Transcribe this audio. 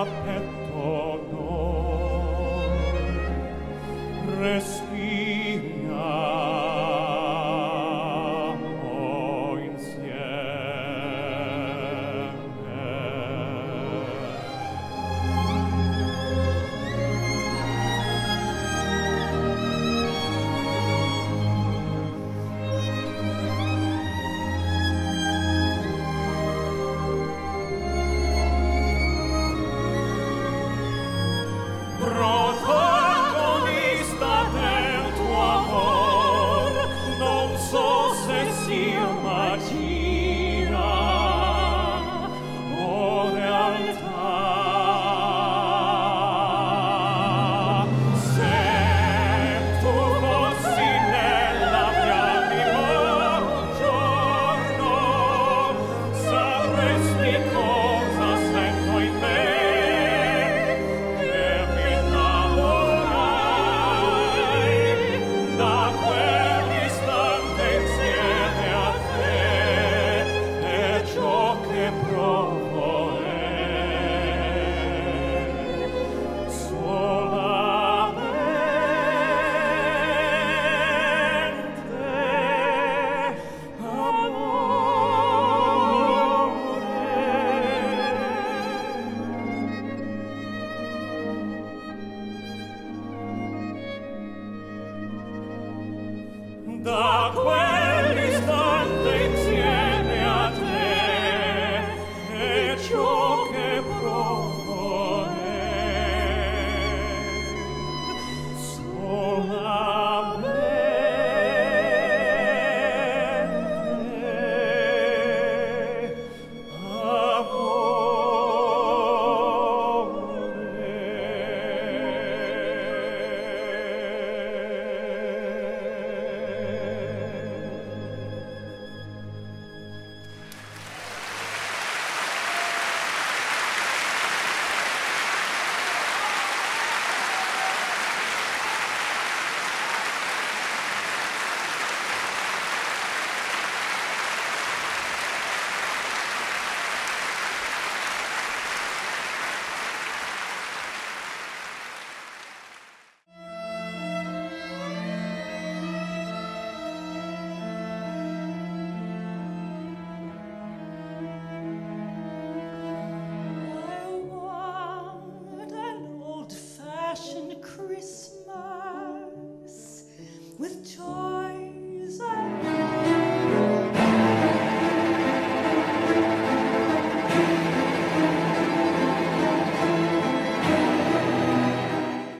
petto noi respiriamo insieme. Protagonista del tuo amor, non so se si immagina o realtà. Se tu fossi nella mia anima un giorno, sapresti cosa sento in me. Da quell'istante insieme a te è ciò che provo solamente amore. Da quell'istante insieme a te è ciò che provo solamente What an old-fashioned Christmas with joy